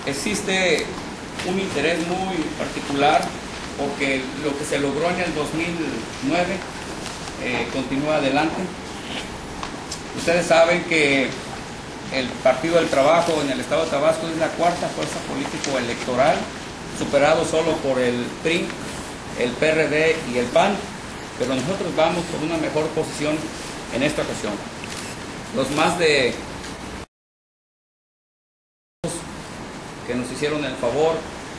existe un interés muy particular porque lo que se logró en el 2009 continúa adelante. Ustedes saben que el Partido del Trabajo en el estado de Tabasco es la cuarta fuerza político-electoral, superado solo por el PRI, el PRD y el PAN, pero nosotros vamos por una mejor posición en esta ocasión. Los más de que nos hicieron el favor,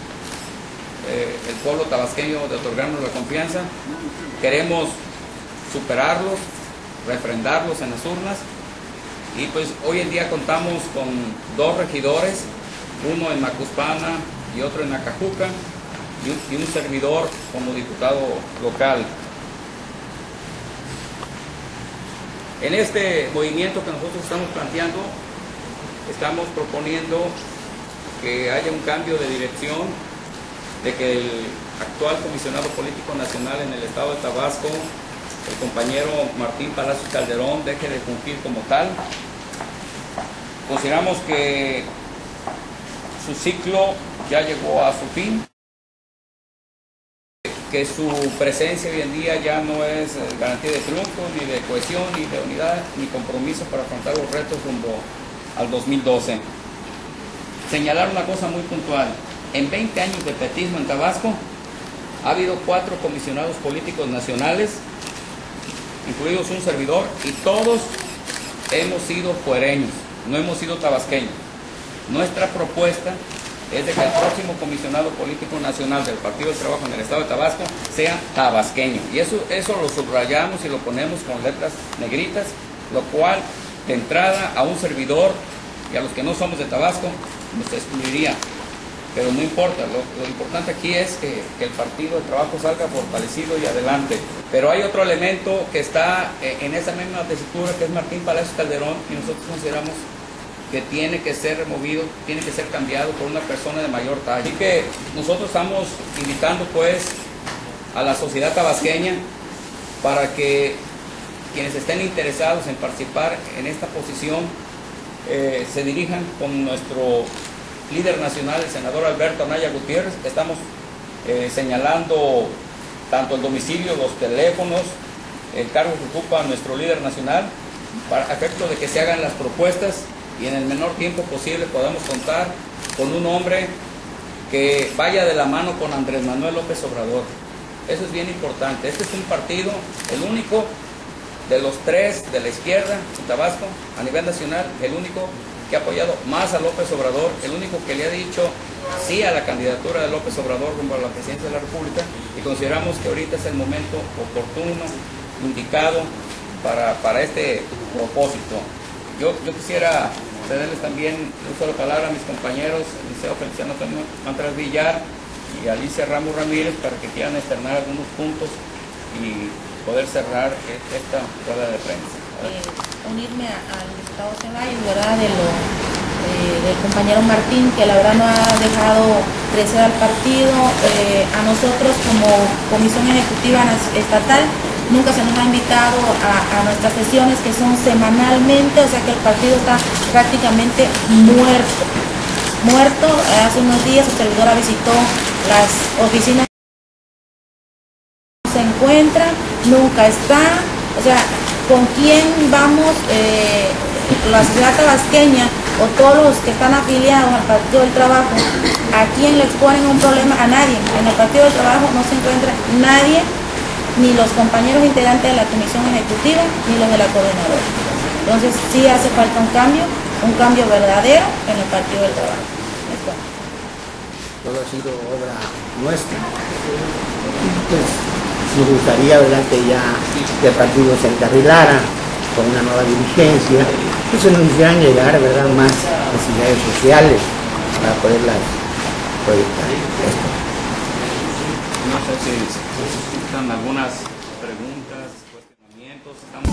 el pueblo tabasqueño, de otorgarnos la confianza, queremos superarlos, refrendarlos en las urnas, y pues hoy en día contamos con 2 regidores, uno en Macuspana y otro en Acajuca, y un servidor como diputado local. En este movimiento que nosotros estamos planteando, estamos proponiendo que haya un cambio de dirección, de que el actual comisionado político nacional en el estado de Tabasco, el compañero Martín Palacios Calderón, deje de fungir como tal. Consideramos que su ciclo ya llegó a su fin, que su presencia hoy en día ya no es garantía de triunfo, ni de cohesión, ni de unidad, ni compromiso para afrontar los retos rumbo al 2012. Señalar una cosa muy puntual: en 20 años de petismo en Tabasco ha habido 4 comisionados políticos nacionales, incluidos un servidor, y todos hemos sido fuereños, no hemos sido tabasqueños. Nuestra propuesta es de que el próximo comisionado político nacional del Partido del Trabajo en el estado de Tabasco sea tabasqueño, y eso lo subrayamos y lo ponemos con letras negritas, lo cual de entrada a un servidor y a los que no somos de Tabasco nos excluiría. Pero no importa, lo importante aquí es que el Partido del Trabajo salga fortalecido y adelante. Pero hay otro elemento que está en esa misma tesitura, que es Martín Palacios Calderón, y nosotros consideramos que tiene que ser removido, tiene que ser cambiado por una persona de mayor talla. Así que nosotros estamos invitando pues a la sociedad tabasqueña para que quienes estén interesados en participar en esta posición se dirijan con nuestro líder nacional, el senador Alberto Anaya Gutiérrez. Estamos señalando tanto el domicilio, los teléfonos, el cargo que ocupa nuestro líder nacional, para efecto de que se hagan las propuestas y en el menor tiempo posible podamos contar con un hombre que vaya de la mano con Andrés Manuel López Obrador. Eso es bien importante. Este es un partido, el único de los 3 de la izquierda en Tabasco a nivel nacional, el único que ha apoyado más a López Obrador, el único que le ha dicho sí a la candidatura de López Obrador rumbo a la presidencia de la República, y consideramos que ahorita es el momento oportuno, indicado para este propósito. Yo quisiera cederles también el uso de la palabra a mis compañeros, el liceo Feliciano Mantras Villar y Alicia Ramos Ramírez, para que quieran externar algunos puntos y poder cerrar esta rueda de prensa. Unirme al diputado Zelaya, ¿verdad?, del compañero Martín, que la verdad no ha dejado crecer al partido. A nosotros como Comisión Ejecutiva Estatal nunca se nos ha invitado a nuestras sesiones, que son semanalmente, o sea que el partido está prácticamente muerto. Hace unos días su servidora visitó las oficinas, se encuentra, nunca está, o sea, ¿con quién vamos la sociedad tabasqueña o todos los que están afiliados al Partido del Trabajo? ¿A quién le exponen un problema? A nadie. En el Partido del Trabajo no se encuentra nadie, ni los compañeros integrantes de la Comisión Ejecutiva, ni los de la Coordinadora. Entonces sí hace falta un cambio verdadero en el Partido del Trabajo. Todo ha sido obra nuestra. Pues, nos gustaría, ¿verdad?, que ya el partido se encarrilara con una nueva dirigencia, que se nos hicieran llegar, ¿verdad?, más necesidades sociales para poderlas proyectar. No sé si necesitan algunas preguntas, cuestionamientos. Estamos